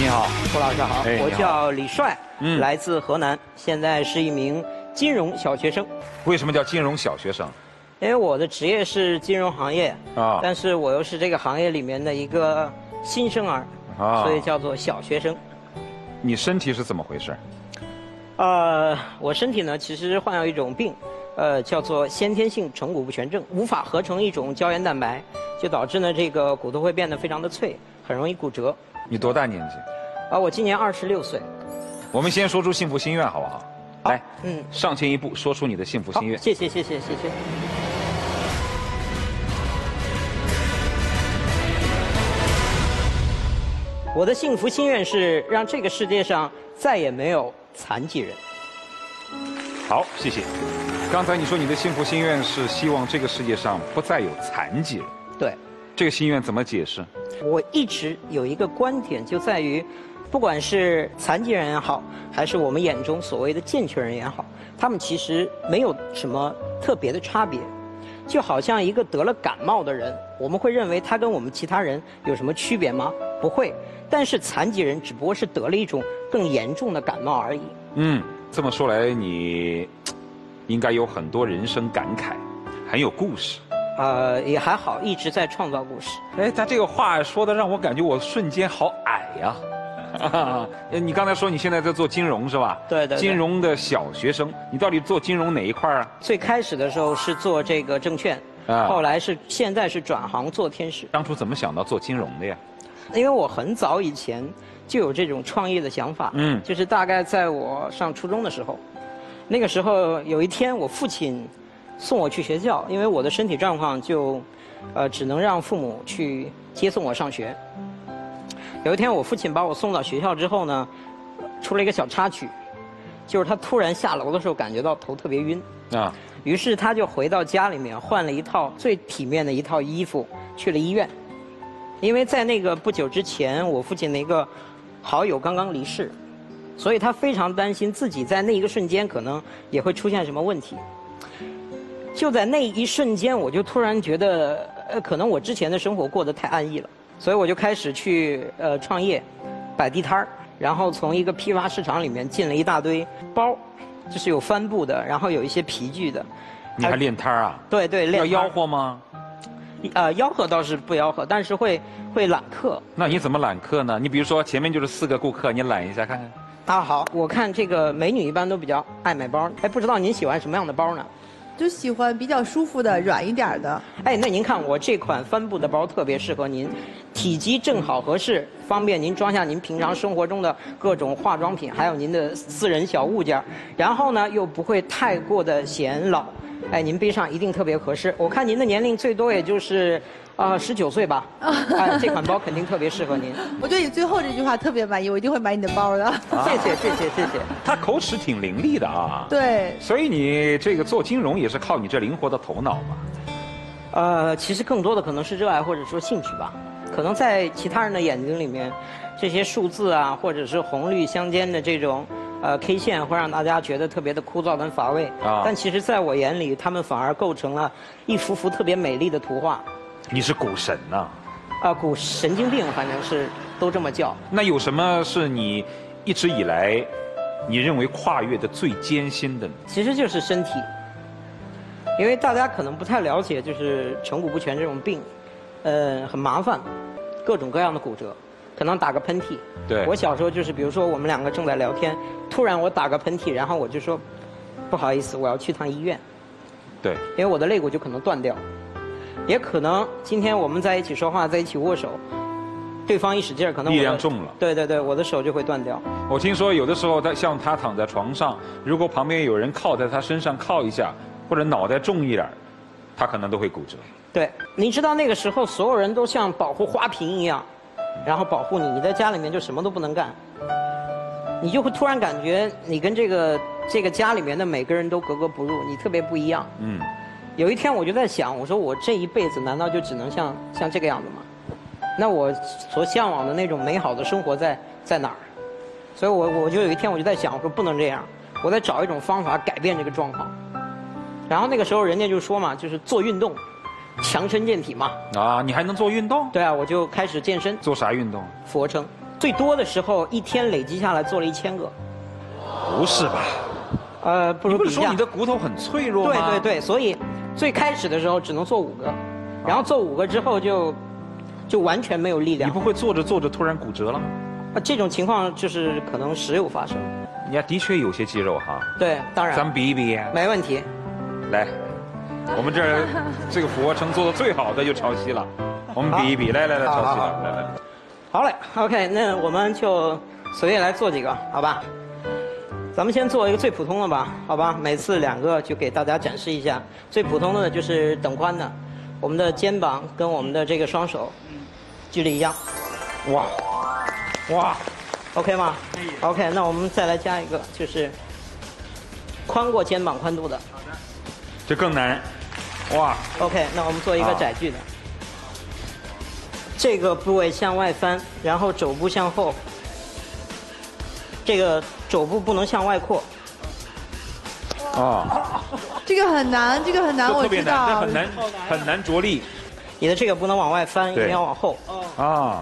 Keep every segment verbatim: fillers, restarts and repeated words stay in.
你好， 胡老师好， 哎我叫李帅， 嗯来自河南，现在是一名金融小学生。 为什么叫金融小学生？ 因为我的职业是金融行业啊但是我又是这个行业里面的一个新生儿， 啊所以叫做小学生。 你身体是怎么回事？ 呃，我身体呢其实患有一种病，呃，叫做先天性成骨不全症，无法合成一种胶原蛋白，就导致呢这个骨头会变得非常的脆，很容易骨折。 你多大年纪？ 啊、我今年二十六岁。 我们先说出幸福心愿好不好？ 好来， 嗯上前一步，说出你的幸福好心愿。 谢谢谢谢谢谢。我的幸福心愿是让这个世界上再也没有残疾人。 好，谢谢。刚才你说你的幸福心愿是希望这个世界上不再有残疾人， 对， 这个心愿怎么解释？ 我一直有一个观点，就在于，不管是残疾人也好，还是我们眼中所谓的健全人也好，他们其实没有什么特别的差别。就好像一个得了感冒的人，我们会认为他跟我们其他人有什么区别吗？不会。但是残疾人只不过是得了一种更严重的感冒而已。 嗯，这么说来，你应该有很多人生感慨，很有故事。 呃，也还好，一直在创造故事。 哎，他这个话说的让我感觉我瞬间好矮呀、啊！你刚才说你现在在做金融是吧？ 对对对金融的小学生，你到底做金融哪一块啊？ 最开始的时候是做这个证券， 啊后来是现在是转行做天使。 当初怎么想到做金融的呀？ 因为我很早以前就有这种创业的想法， 嗯就是大概在我上初中的时候，那个时候有一天我父亲送我去学校，因为我的身体状况就，呃，只能让父母去接送我上学。有一天我父亲把我送到学校之后呢，出了一个小插曲，就是他突然下楼的时候感觉到头特别晕， 啊， 于是他就回到家里面换了一套最体面的一套衣服，去了医院。因为在那个不久之前，我父亲的一个好友刚刚离世，所以他非常担心自己在那一个瞬间可能也会出现什么问题。就在那一瞬间，我就突然觉得，呃，可能我之前的生活过得太安逸了，所以我就开始去呃创业，摆地摊儿，然后从一个批发市场里面进了一大堆包，就是有帆布的，然后有一些皮具的。 你还练摊儿啊？ 对对，练要摊儿吆喝吗？ 呃，吆喝倒是不吆喝，但是会会揽客。 那你怎么揽客呢？你比如说前面就是四个顾客，你揽一下看看。 啊，好，我看这个美女一般都比较爱买包，哎，不知道您喜欢什么样的包呢？ 就喜欢比较舒服的、软一点儿的。 哎，那您看我这款帆布的包特别适合您，体积正好合适，方便您装下您平常生活中的各种化妆品，还有您的私人小物件，然后呢又不会太过的显老。哎，您背上一定特别合适。我看您的年龄最多也就是啊十九岁吧。哎，这款包肯定特别适合您。 我对你最后这句话特别满意，我一定会买你的包的。 谢谢谢谢谢谢。 他口齿挺伶俐的啊。 对， 所以你这个做金融也是靠你这灵活的头脑嘛。 呃，其实更多的可能是热爱或者说兴趣吧。可能在其他人的眼睛里面，这些数字啊，或者是红绿相间的这种呃 K 线，会让大家觉得特别的枯燥跟乏味。 啊但其实在我眼里，他们反而构成了一幅幅特别美丽的图画。 你是股神呐、 啊、古神经病，反正是都这么叫。 那有什么是你一直以来你认为跨越的最艰辛的呢？ 其实就是身体，因为大家可能不太了解，就是成骨不全这种病，呃，很麻烦，各种各样的骨折，可能打个喷嚏。 对我小时候就是，比如说我们两个正在聊天，突然我打个喷嚏，然后我就说，不好意思，我要去趟医院， 对， 因为我的肋骨就可能断掉，也可能今天我们在一起说话，在一起握手，对方一使劲儿，可能我的力量重了。 对对对，我的手就会断掉。 我听说有的时候他像他躺在床上，如果旁边有人靠在他身上靠一下，或者脑袋重一点儿，他可能都会骨折。 对，你知道那个时候所有人都像保护花瓶一样，然后保护你，你在家里面就什么都不能干，你就会突然感觉你跟这个这个家里面的每个人都格格不入，你特别不一样。 嗯， 有一天我就在想，我说我这一辈子难道就只能像像这个样子吗？那我所向往的那种美好的生活在在哪儿？所以我我就有一天我就在想，我说不能这样，我得找一种方法改变这个状况。然后那个时候人家就说嘛，就是做运动，强身健体嘛。 啊，你还能做运动？ 对啊，我就开始健身， 做啥运动？ 俯卧撑。 最多的时候一天累积下来做了一千个。 不是吧？ 呃，不如比一下你不是说你。的骨头很脆弱吗？ 对对对，所以最开始的时候只能做五个，然后做五个之后就就完全没有力量。 你不会做着做着突然骨折了吗？ 啊，这种情况就是可能时有发生。 你还的确有些肌肉哈。 对，当然。 咱们比一比。 没问题。 来，我们这儿这个俯卧撑做的最好的就潮汐了，我们比一比，来来来，潮汐了，来来。 好嘞 ，OK， 那我们就随便来做几个，好吧？咱们先做一个最普通的吧，好吧？每次两个就给大家展示一下。最普通的就是等宽的，我们的肩膀跟我们的这个双手距离一样。 哇，哇 ，OK 吗？可以。OK， 那我们再来加一个，就是宽过肩膀宽度的。好的。 这更难。哇 ，OK， 那我们做一个窄距的。这个部位向外翻，然后肘部向后。这个肘部不能向外扩。 啊， 这个很难，这个很难，我特别难， 知道。 这很难，很难着力。 你的这个不能往外翻，一定要往后。 啊。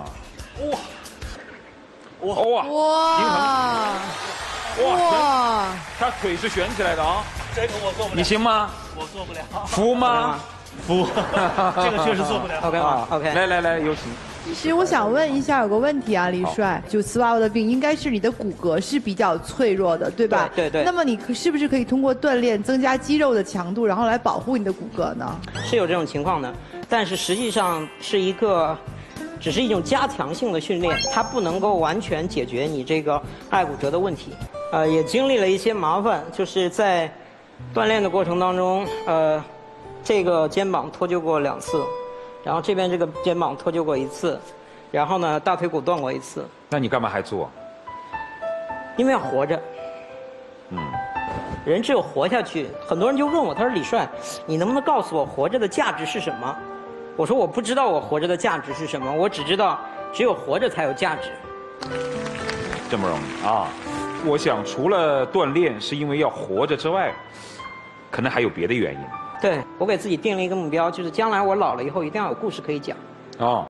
哇哇哇！哇！ 他腿是悬起来的啊。 这个我做不了。 你行吗？ 我做不了。 服吗？ 服。这个确实做不了。 OK 吗 ？OK。 来来来，有请。 其实我想问一下，有个问题啊，李帅，就斯瓦沃的病应该是你的骨骼是比较脆弱的，对吧？ 对对对。 那么你可是不是可以通过锻炼增加肌肉的强度，然后来保护你的骨骼呢？ 是有这种情况的，但是实际上是一个，只是一种加强性的训练，它不能够完全解决你这个爱骨折的问题。呃，也经历了一些麻烦，就是在锻炼的过程当中，呃，这个肩膀脱臼过两次。然后这边这个肩膀脱臼过一次，然后呢大腿骨断过一次。 那你干嘛还做？ 因为要活着。 嗯。 人只有活下去，很多人就问我，他说李帅，你能不能告诉我活着的价值是什么？我说我不知道我活着的价值是什么，我只知道只有活着才有价值。 这么容易啊？我想除了锻炼是因为要活着之外，可能还有别的原因。 对，我给自己定了一个目标，就是将来我老了以后一定要有故事可以讲。 哦。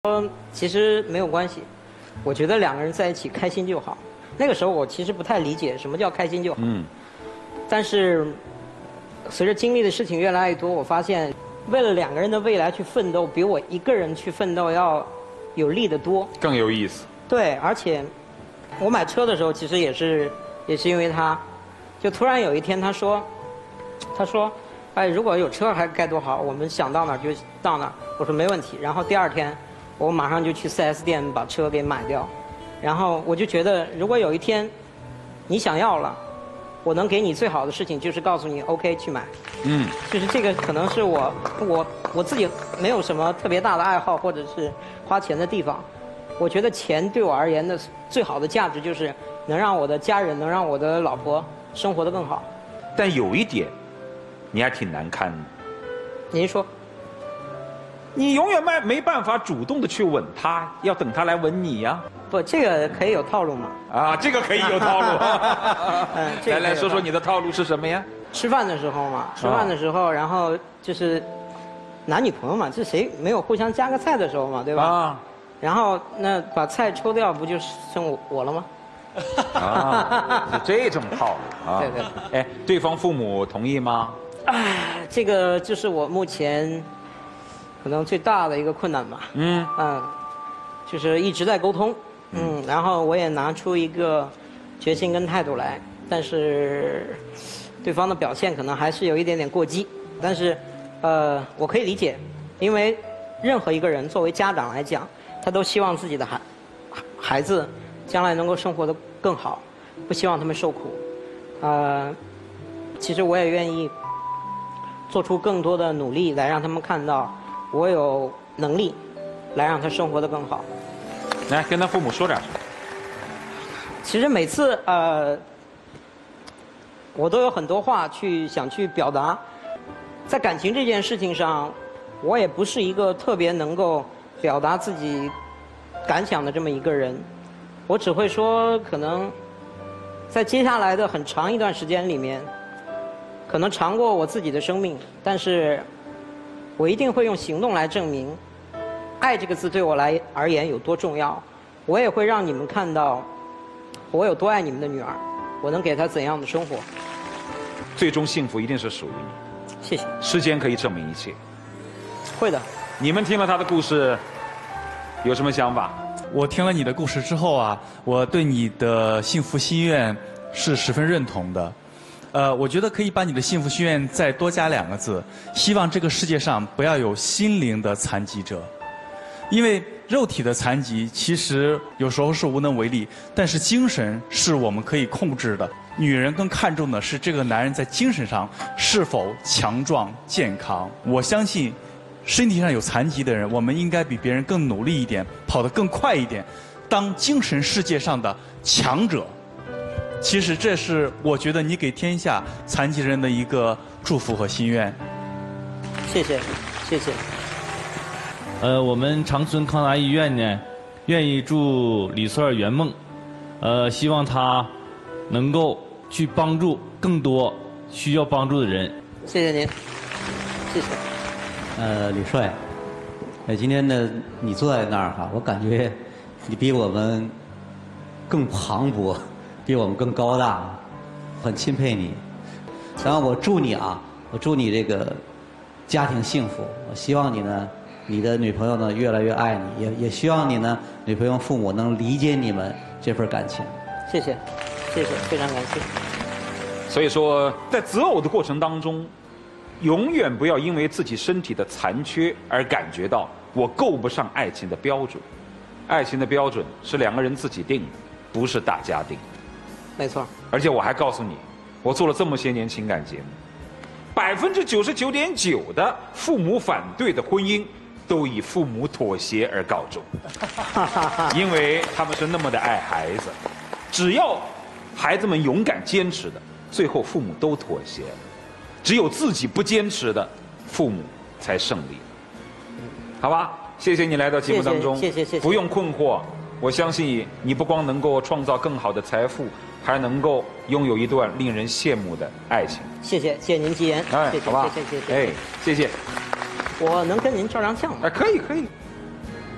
说其实没有关系，我觉得两个人在一起开心就好。那个时候我其实不太理解什么叫开心就好。 嗯。 但是随着经历的事情越来越多，我发现为了两个人的未来去奋斗，比我一个人去奋斗要有利得多， 更有意思。 对，而且我买车的时候其实也是也是因为他，就突然有一天他说，他说，哎，如果有车还该多好，我们想到哪儿就到哪儿。我说没问题。然后第二天我马上就去 四 S 店把车给买掉，然后我就觉得如果有一天你想要了，我能给你最好的事情就是告诉你 OK 去买。 嗯， 就是这个可能是我我我自己没有什么特别大的爱好或者是花钱的地方。我觉得钱对我而言的最好的价值就是能让我的家人，能让我的老婆生活得更好。 但有一点，你还挺难堪的。 您说？ 你永远没没办法主动的去吻她，要等她来吻你呀、啊。 不，这个可以有套路嘛？ 啊，这个可以有套路。 嗯，这个、 来来说说你的套路是什么呀？ 吃饭的时候嘛，吃饭的时候，然后就是男女朋友嘛，这谁没有互相夹个菜的时候嘛，对吧？啊。然后那把菜抽掉，不就剩我我了吗？ 啊，是这种套路啊。 对对。 哎，对方父母同意吗？ 哎，这个就是我目前可能最大的一个困难吧。嗯。嗯，就是一直在沟通。嗯。然后我也拿出一个决心跟态度来，但是对方的表现可能还是有一点点过激。但是，呃，我可以理解，因为任何一个人作为家长来讲，他都希望自己的孩孩子将来能够生活得更好，不希望他们受苦。呃，其实我也愿意做出更多的努力，来让他们看到我有能力，来让他生活得更好。 来跟他父母说点什么？ 其实每次呃，我都有很多话去想去表达。在感情这件事情上，我也不是一个特别能够表达自己感想的这么一个人。我只会说，可能在接下来的很长一段时间里面，可能长过我自己的生命，但是我一定会用行动来证明爱这个字对我来而言有多重要。我也会让你们看到我有多爱你们的女儿，我能给她怎样的生活。 最终幸福一定是属于你。 谢谢。 时间可以证明一切。 会的。 你们听了他的故事，有什么想法？ 我听了你的故事之后啊，我对你的幸福心愿是十分认同的。呃，我觉得可以把你的幸福心愿再多加两个字，希望这个世界上不要有心灵的残疾者。因为肉体的残疾其实有时候是无能为力，但是精神是我们可以控制的。女人更看重的是这个男人在精神上是否强壮健康。我相信身体上有残疾的人，我们应该比别人更努力一点，跑得更快一点，当精神世界上的强者。其实这是我觉得你给天下残疾人的一个祝福和心愿。 谢谢，谢谢。 呃，我们长春康达医院呢，愿意祝李穗儿圆梦，呃，希望她能够去帮助更多需要帮助的人。 谢谢您，谢谢。 呃，李帅，呃，今天呢，你坐在那儿哈，我感觉你比我们更磅礴，比我们更高大，很钦佩你。然后我祝你啊，我祝你这个家庭幸福。我希望你呢，你的女朋友呢越来越爱你，也也希望你呢，女朋友父母能理解你们这份感情。 谢谢，谢谢，非常感谢。 所以说，在择偶的过程当中，永远不要因为自己身体的残缺而感觉到我够不上爱情的标准。爱情的标准是两个人自己定的，不是大家定的。 没错。 而且我还告诉你，我做了这么些年情感节目，百分之九十九点九的父母反对的婚姻都以父母妥协而告终，因为他们是那么的爱孩子。只要孩子们勇敢坚持的，最后父母都妥协了。只有自己不坚持的，父母才胜利。好吧，谢谢你来到节目当中， 谢谢谢谢， 不用困惑。我相信你不光能够创造更好的财富，还能够拥有一段令人羡慕的爱情。 谢谢，谢谢您吉言， 哎， 谢谢， 好吧， 谢谢，谢谢， 哎，谢谢。 我能跟您照张相吗？ 哎，可以，可以。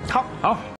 好， 好。